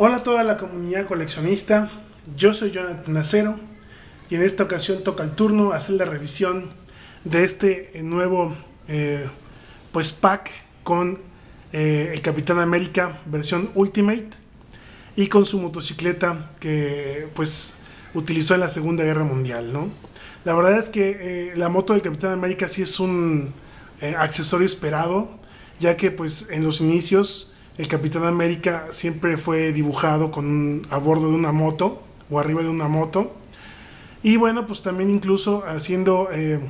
Hola a toda la comunidad coleccionista, yo soy Jonathan Acero y en esta ocasión toca el turno hacer la revisión de este nuevo pack con el Capitán América versión Ultimate y con su motocicleta que pues utilizó en la Segunda Guerra Mundial, ¿no? La verdad es que la moto del Capitán América sí es un accesorio esperado, ya que pues en los inicios el Capitán América siempre fue dibujado a bordo de una moto o arriba de una moto. Y bueno, pues también incluso haciendo,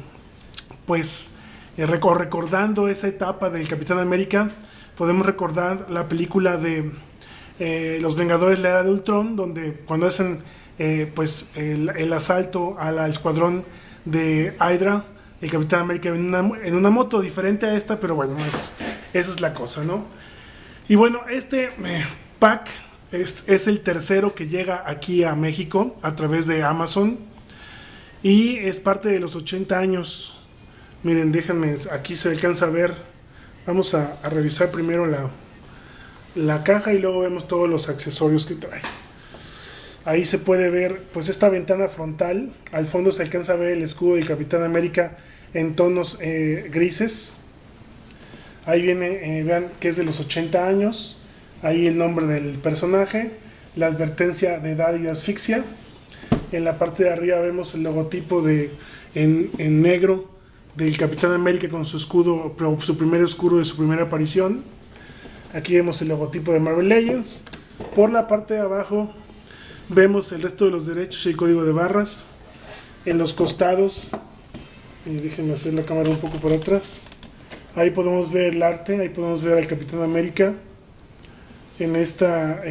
recordando esa etapa del Capitán América, podemos recordar la película de Los Vengadores, la Era de Ultron, donde cuando hacen el asalto a la escuadrón de Hydra, el Capitán América en una moto diferente a esta, pero bueno, esa es la cosa, ¿no? Y bueno, este pack es el tercero que llega aquí a México a través de Amazon y es parte de los 80 años. Miren, déjenme, aquí se alcanza a ver. Vamos a revisar primero la caja y luego vemos todos los accesorios que trae. Ahí se puede ver pues esta ventana frontal. Al fondo se alcanza a ver el escudo del Capitán América en tonos grises. Ahí viene, vean que es de los 80 años. Ahí el nombre del personaje, la advertencia de edad y asfixia. En la parte de arriba vemos el logotipo en negro del Capitán América con su escudo, su primer escudo de su primera aparición. Aquí vemos el logotipo de Marvel Legends. Por la parte de abajo vemos el resto de los derechos y el código de barras. En los costados, déjenme hacer la cámara un poco para atrás. Ahí podemos ver el arte, ahí podemos ver al Capitán América en esta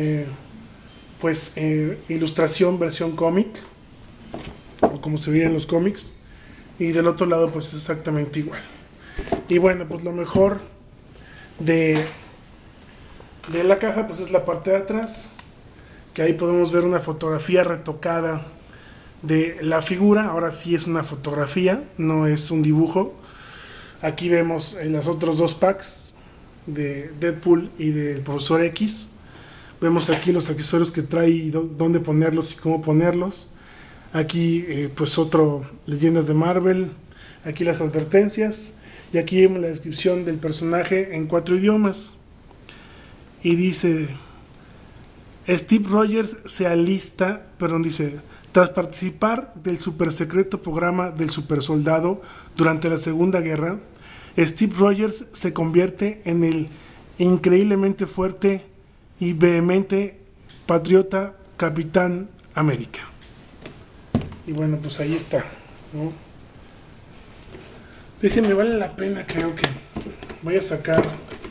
ilustración versión cómic, o como se veía en los cómics, y del otro lado pues es exactamente igual. Y bueno, pues lo mejor de la caja pues es la parte de atrás, que ahí podemos ver una fotografía retocada de la figura. Ahora sí es una fotografía, no es un dibujo. Aquí vemos los otros dos packs de Deadpool y del Profesor X. Vemos aquí los accesorios que trae y dónde ponerlos y cómo ponerlos. Aquí pues otro leyendas de Marvel. Aquí las advertencias. Y aquí vemos la descripción del personaje en 4 idiomas. Y dice: Steve Rogers se alista, tras participar del super secreto programa del super soldado durante la Segunda Guerra, Steve Rogers se convierte en el increíblemente fuerte y vehemente patriota Capitán América. Y bueno, pues ahí está, ¿no? Déjenme, vale la pena, creo que voy a sacar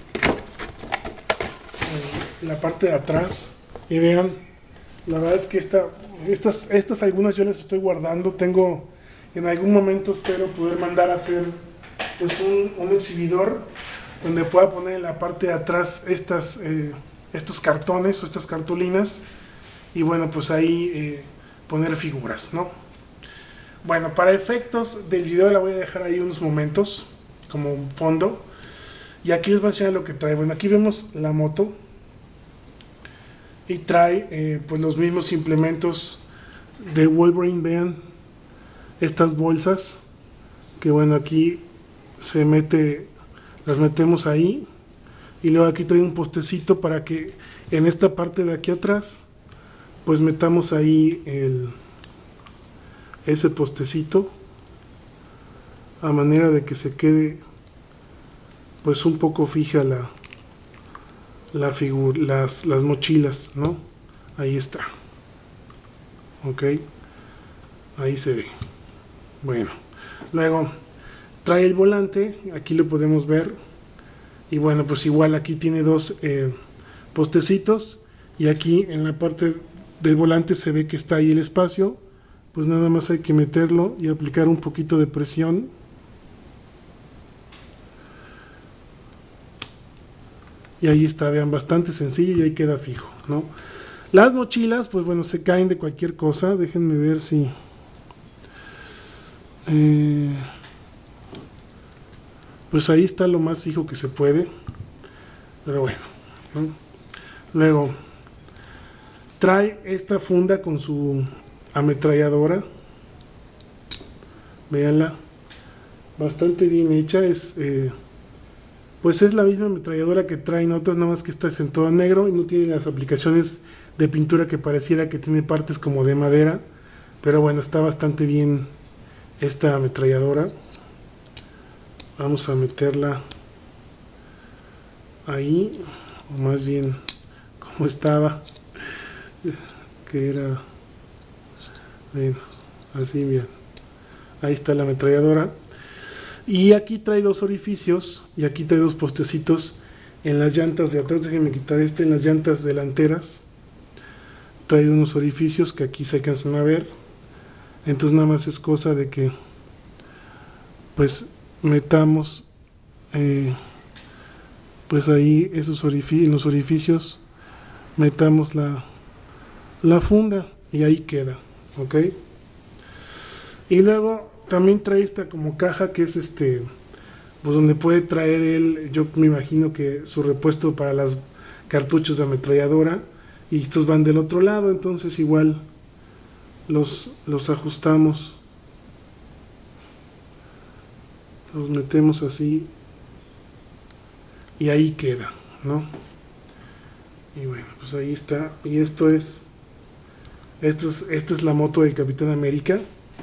la parte de atrás y vean, la verdad es que estas algunas yo las estoy guardando. Tengo, en algún momento espero poder mandar a hacer pues un exhibidor donde pueda poner en la parte de atrás estos cartones o estas cartulinas y bueno, pues ahí poner figuras, ¿no? Bueno, para efectos del video la voy a dejar ahí unos momentos como fondo y aquí les voy a enseñar lo que trae. Bueno, aquí vemos la moto y trae pues los mismos implementos de Wolverine. Vean estas bolsas que bueno, aquí las metemos ahí y luego aquí trae un postecito para que en esta parte de aquí atrás pues metamos ahí ese postecito a manera de que se quede pues un poco fija la figura, las mochilas, ¿no? Ahí está. Ok, ahí se ve. Bueno, luego trae el volante, aquí lo podemos ver. Y bueno, pues igual aquí tiene dos postecitos. Y aquí en la parte del volante se ve que está ahí el espacio. Pues nada más hay que meterlo y aplicar un poquito de presión. Y ahí está, vean, bastante sencillo y ahí queda fijo, ¿no? Las mochilas, pues bueno, se caen de cualquier cosa. Déjenme ver si... pues ahí está lo más fijo que se puede. Pero bueno, ¿no? Luego, Trae esta funda con su ametralladora. Véanla, bastante bien hecha. Pues es la misma ametralladora que traen otras, nada más que esta es en todo negro y no tiene las aplicaciones de pintura que pareciera que tiene partes como de madera. Pero bueno, está bastante bien esta ametralladora. Vamos a meterla ahí, o más bien como estaba, que era, bueno, así bien. Ahí está la ametralladora. Y aquí trae dos orificios y aquí trae dos postecitos en las llantas de atrás. Déjenme quitar en las llantas delanteras. Trae unos orificios que aquí se alcanzan a ver. Entonces nada más es cosa de que pues metamos pues ahí esos en los orificios metamos la funda y ahí queda, ok. Y luego también trae esta como caja que es pues donde puede traer yo me imagino que su repuesto para las cartuchos de ametralladora, y estos van del otro lado, entonces igual los ajustamos, los metemos así y ahí queda, ¿no? Y bueno, pues ahí está. Y esta es la moto del Capitán América.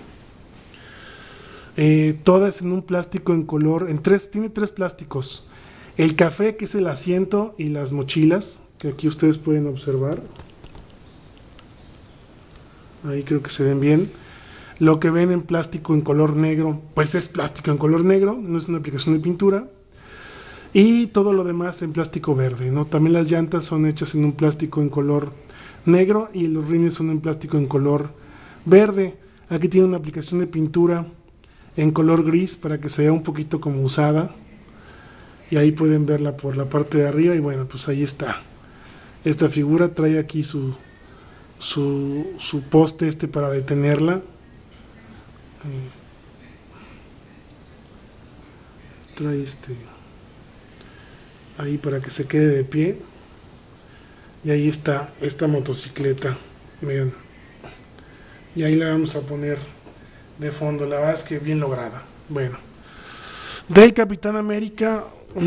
Todas en un plástico en color, tiene tres plásticos. El café, que es el asiento, y las mochilas, que aquí ustedes pueden observar. Ahí creo que se ven bien. Lo que ven en plástico en color negro, pues es plástico en color negro, no es una aplicación de pintura. Y todo lo demás en plástico verde, ¿no? También las llantas son hechas en un plástico en color negro y los rines son en plástico en color verde. Aquí tiene una aplicación de pintura en color gris para que se vea un poquito como usada, y ahí pueden verla por la parte de arriba. Y bueno, pues ahí está esta figura. Trae aquí su poste para detenerla. Trae ahí para que se quede de pie, y ahí está esta motocicleta, miren, y ahí la vamos a poner de fondo. La verdad es que bien lograda. Bueno, del Capitán América,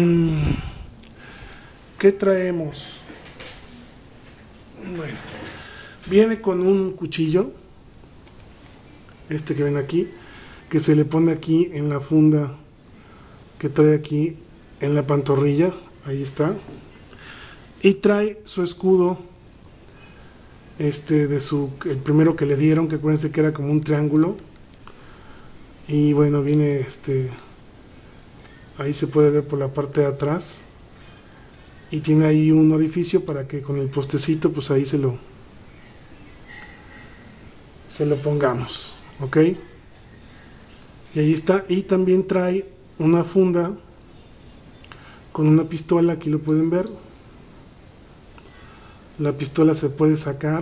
¿qué traemos? Bueno, viene con un cuchillo, que ven aquí, que se le pone aquí en la funda que trae aquí en la pantorrilla. Ahí está. Y trae su escudo, el primero que le dieron, que acuérdense que era como un triángulo. Y bueno, viene ahí se puede ver por la parte de atrás, y tiene ahí un orificio para que con el postecito pues ahí se lo pongamos, ok. Y ahí está. Y también trae una funda con una pistola, aquí lo pueden ver. La pistola se puede sacar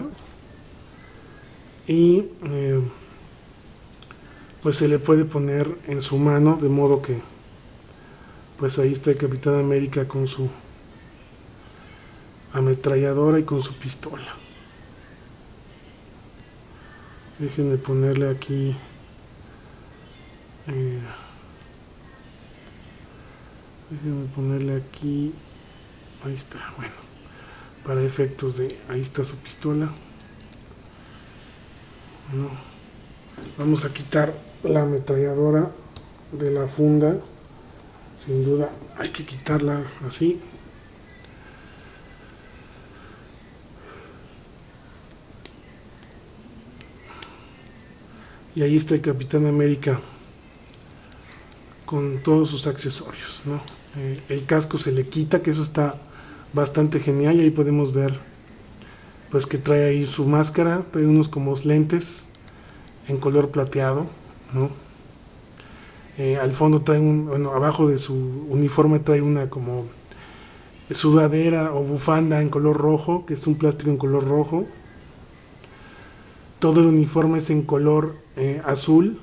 y pues se le puede poner en su mano, de modo que pues ahí está el Capitán América con su ametralladora y con su pistola. Déjenme ponerle aquí ahí está. Bueno, para efectos ahí está su pistola, ¿no? Vamos a quitar la ametralladora de la funda, sin duda hay que quitarla así. Y ahí está el Capitán América con todos sus accesorios, ¿no? El casco se le quita, que eso está bastante genial, y ahí podemos ver pues que trae ahí su máscara, trae unos como lentes en color plateado, ¿no? Al fondo trae abajo de su uniforme trae una como sudadera o bufanda en color rojo, que es un plástico en color rojo. Todo el uniforme es en color azul,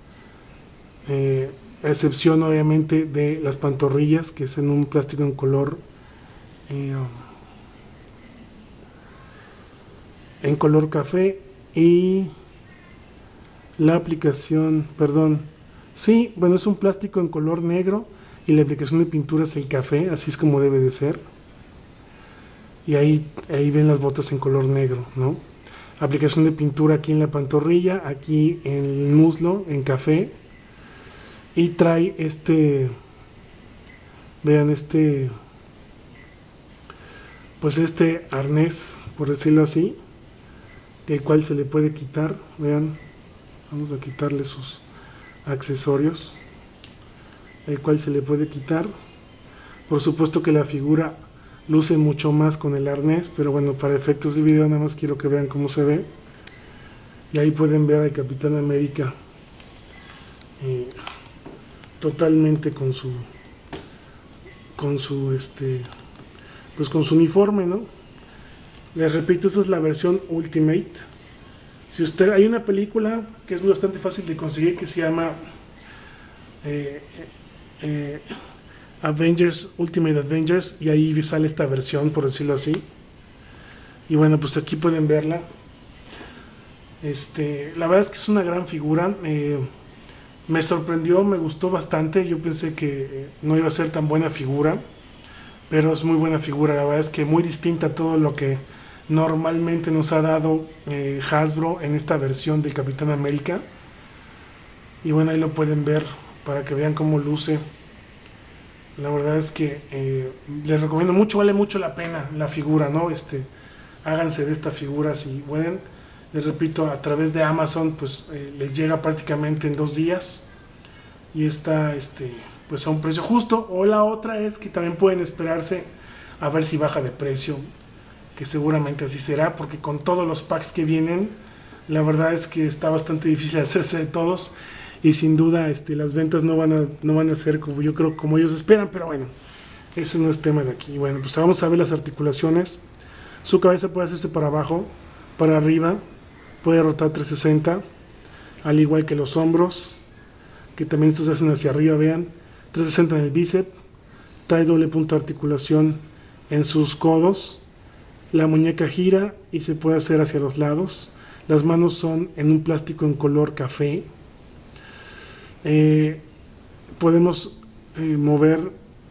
a excepción obviamente de las pantorrillas, que es en un plástico en color en color café y la aplicación, perdón, sí, bueno, es un plástico en color negro y la aplicación de pintura es el café, así es como debe de ser. Y ahí ven las botas en color negro, ¿no? Aplicación de pintura aquí en la pantorrilla, aquí en el muslo en café, y trae vean pues este arnés, por decirlo así, el cual se le puede quitar, vean, vamos a quitarle sus accesorios, el cual se le puede quitar. Por supuesto que la figura luce mucho más con el arnés, pero bueno, para efectos de video nada más quiero que vean cómo se ve. Y ahí pueden ver al Capitán América totalmente con su pues con su uniforme, ¿no? Les repito, esta es la versión Ultimate. Si usted, hay una película que es bastante fácil de conseguir que se llama Avengers, Ultimate Avengers, y ahí sale esta versión, por decirlo así. Y bueno, pues aquí pueden verla. La verdad es que es una gran figura. Me sorprendió, me gustó bastante. Yo pensé que no iba a ser tan buena figura, pero es muy buena figura. La verdad es que muy distinta a todo lo que normalmente nos ha dado Hasbro en esta versión del Capitán América. Y bueno, ahí lo pueden ver para que vean cómo luce. La verdad es que les recomiendo mucho, vale mucho la pena la figura, ¿no? Háganse de esta figura si pueden. Les repito, a través de Amazon pues les llega prácticamente en 2 días y está pues a un precio justo. O la otra es que también pueden esperarse a ver si baja de precio, que seguramente así será, porque con todos los packs que vienen, la verdad es que está bastante difícil hacerse de todos y sin duda las ventas no van a ser como yo creo como ellos esperan, pero bueno, ese no es tema de aquí. Bueno, pues vamos a ver las articulaciones. Su cabeza puede hacerse para abajo, para arriba, puede rotar 360, al igual que los hombros, que también estos se hacen hacia arriba, vean, 360 en el bíceps, trae doble punto de articulación en sus codos, la muñeca gira y se puede hacer hacia los lados, las manos son en un plástico en color café, podemos mover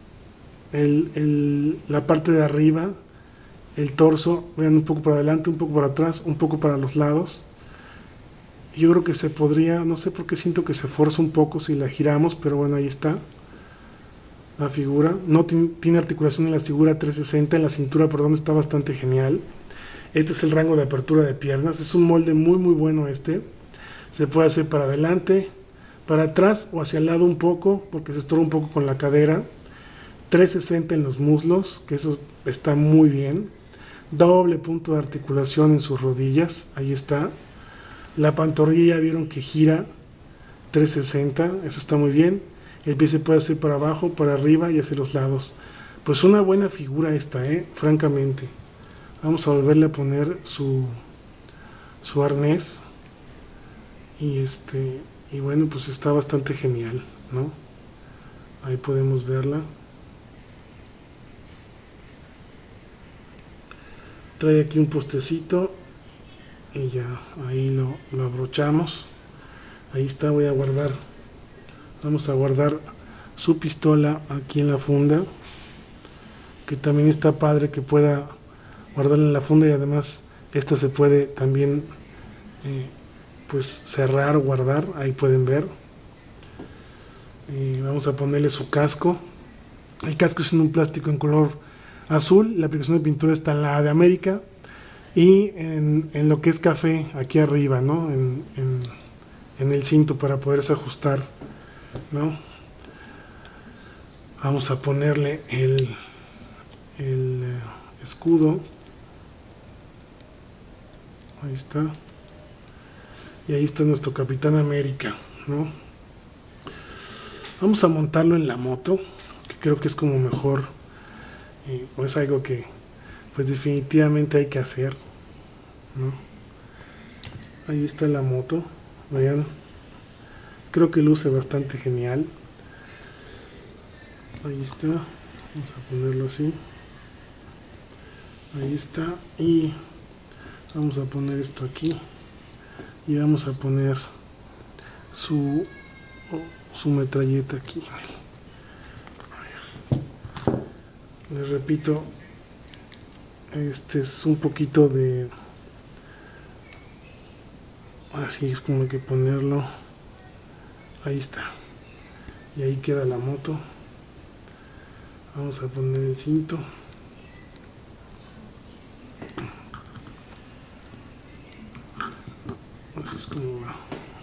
la parte de arriba, el torso, vean, un poco para adelante, un poco para atrás, un poco para los lados. Yo creo que se podría, no sé por qué siento que se forza un poco si la giramos, pero bueno, ahí está la figura. No tiene articulación en la figura 360, en la cintura, perdón, está bastante genial. Este es el rango de apertura de piernas, es un molde muy muy bueno se puede hacer para adelante, para atrás o hacia el lado un poco, porque se estorba un poco con la cadera. 360 en los muslos, que eso está muy bien. Doble punto de articulación en sus rodillas, ahí está. La pantorrilla vieron que gira 360, eso está muy bien. El pie se puede hacer para abajo, para arriba y hacia los lados. Pues una buena figura esta, francamente. Vamos a volverle a poner su arnés. Y bueno, pues está bastante genial, ¿no? Ahí podemos verla. Trae aquí un postecito y ya ahí lo abrochamos. Ahí está, vamos a guardar su pistola aquí en la funda, que también está padre que pueda guardarla en la funda, y además esta se puede también pues cerrar o guardar, ahí pueden ver. Vamos a ponerle su casco. El casco es en un plástico en color azul, la aplicación de pintura está en la de América y en lo que es café aquí arriba, ¿no? En el cinto para poderse ajustar, ¿no? Vamos a ponerle el escudo, ahí está, y ahí está nuestro Capitán América, ¿no? Vamos a montarlo en la moto, que creo que es como mejor, o es algo que pues definitivamente hay que hacer, ¿no? Ahí está la moto, vean, creo que luce bastante genial. Ahí está, vamos a ponerlo así, ahí está, y Vamos a poner esto aquí y vamos a poner su metralleta aquí. Les repito, este es un poquito de, así es como hay que ponerlo. Ahí está, y ahí queda la moto. Vamos a poner el cinto. Así es como va.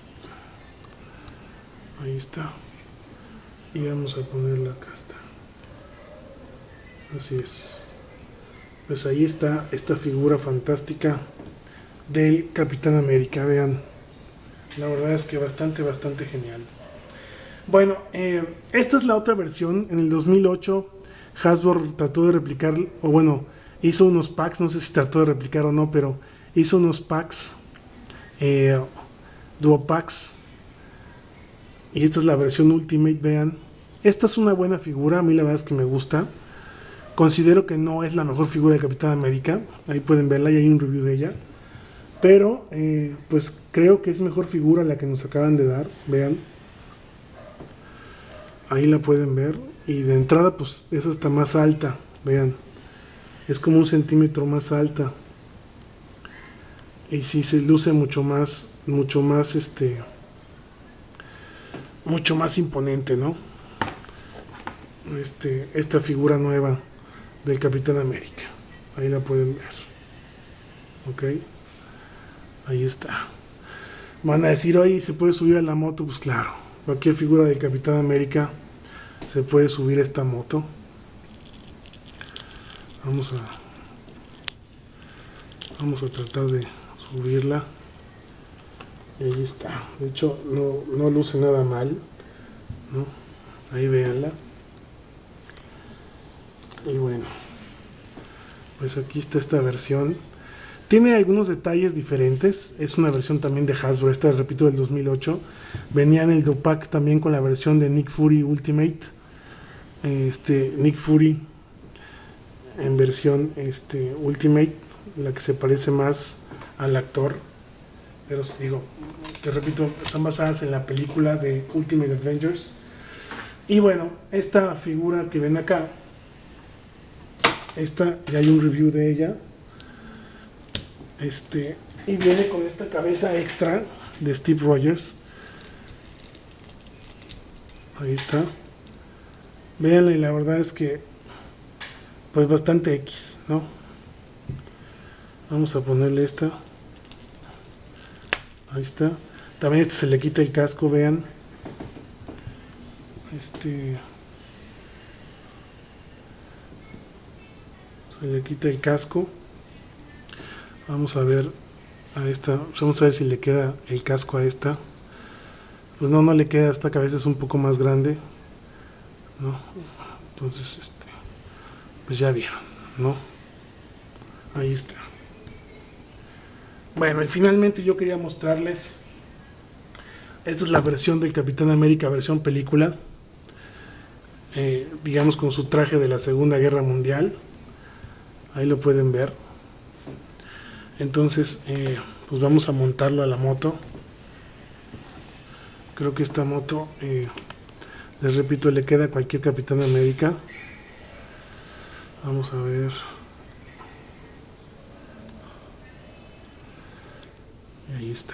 Ahí está. Y vamos a poner la casta. Así es. Pues ahí está esta figura fantástica del Capitán América. Vean, la verdad es que bastante genial. Bueno, esta es la otra versión. En el 2008 Hasbro trató de replicar, o bueno, hizo unos packs, no sé si trató de replicar o no, pero hizo unos packs, duo packs, y esta es la versión Ultimate. Vean, esta es una buena figura, a mí la verdad es que me gusta. Considero que no es la mejor figura de Capitán América, ahí pueden verla y hay un review de ella, pero pues creo que es mejor figura la que nos acaban de dar. Vean, ahí la pueden ver, y de entrada pues es hasta más alta. Vean, es como 1 centímetro más alta, y sí se luce mucho más mucho más imponente, ¿no? Esta figura nueva del Capitán América, ahí la pueden ver. Ok, ahí está. Van a decir, oye, ¿se puede subir a la moto? Pues claro, cualquier figura del Capitán América se puede subir a esta moto. Vamos a tratar de subirla. Y ahí está. De hecho, no luce nada mal, ¿no? Ahí véanla. Y bueno, pues aquí está esta versión. Tiene algunos detalles diferentes. Es una versión también de Hasbro. Esta, repito, del 2008. Venía en el Dopack también con la versión de Nick Fury Ultimate. Nick Fury en versión Ultimate, la que se parece más al actor. Pero digo, te repito, están basadas en la película de Ultimate Avengers. Y bueno, esta figura que ven acá, esta ya hay un review de ella. Y viene con esta cabeza extra de Steve Rogers. Ahí está. Véanla, y la verdad es que pues bastante X, ¿no? Vamos a ponerle esta. Ahí está. También se le quita el casco, vean. Se le quita el casco. Vamos a ver a esta. Vamos a ver si le queda el casco a esta. Pues no le queda. Esta cabeza es un poco más grande, ¿no? Entonces, pues ya vieron, ¿no? Ahí está. Bueno, y finalmente yo quería mostrarles, esta es la versión del Capitán América, versión película, digamos con su traje de la Segunda Guerra Mundial. Ahí lo pueden ver. Entonces, pues vamos a montarlo a la moto. Creo que esta moto, les repito, le queda a cualquier Capitán América. Vamos a ver. Ahí está.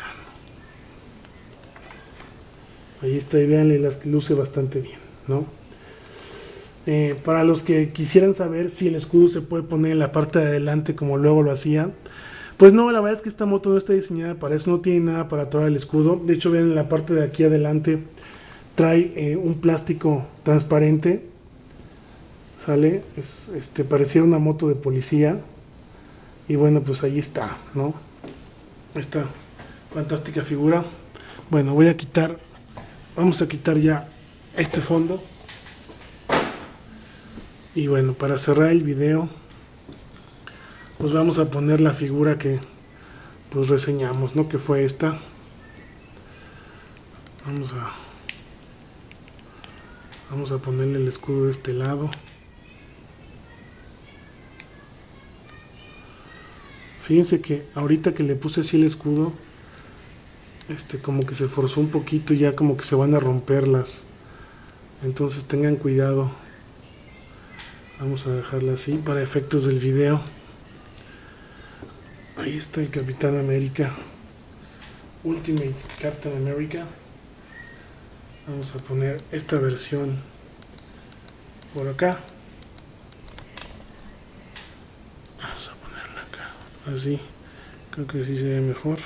Ahí está, y vean, y las luce bastante bien, ¿no? Para los que quisieran saber si el escudo se puede poner en la parte de adelante como luego lo hacía, pues no, la verdad es que esta moto no está diseñada para eso, no tiene nada para atorar el escudo. De hecho, vean, en la parte de aquí adelante trae un plástico transparente, sale, pareciera una moto de policía. Y bueno, pues ahí está, ¿no? Esta fantástica figura. Bueno, vamos a quitar ya este fondo. Y bueno, para cerrar el video, pues vamos a poner la figura que pues reseñamos, ¿no? Que fue esta. Vamos a ponerle el escudo de este lado. Fíjense que ahorita que le puse así el escudo, como que se forzó un poquito y ya como que se van a romperlas. Entonces tengan cuidado. Vamos a dejarla así para efectos del video. Ahí está el Capitán América, Ultimate Captain America. Vamos a poner esta versión por acá. Vamos a ponerla acá, así. Creo que así se ve mejor.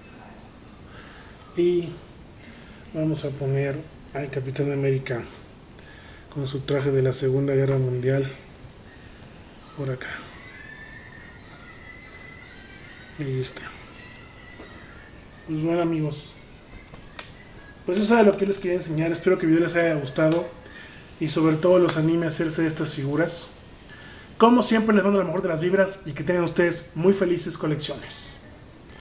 Y vamos a poner al Capitán América con su traje de la Segunda Guerra Mundial por acá. Ahí está. Pues bueno, amigos, pues eso es lo que les quería enseñar. Espero que el video les haya gustado y sobre todo los anime a hacerse estas figuras. Como siempre, les mando la mejor de las vibras y que tengan ustedes muy felices colecciones.